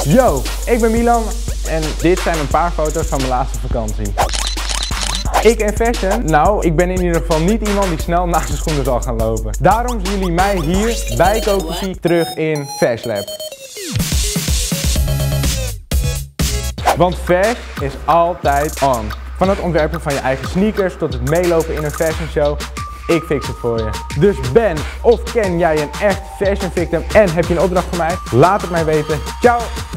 Yo, ik ben Milan en dit zijn een paar foto's van mijn laatste vakantie. Ik en fashion? Nou, ik ben in ieder geval niet iemand die snel naast de schoenen zal gaan lopen. Daarom zien jullie mij hier bij Cocofy terug in Fashlab. Want Fash is altijd on. Van het ontwerpen van je eigen sneakers tot het meelopen in een fashion show. Ik fix het voor je. Dus ben of ken jij een echt fashion victim en heb je een opdracht voor mij? Laat het mij weten. Ciao!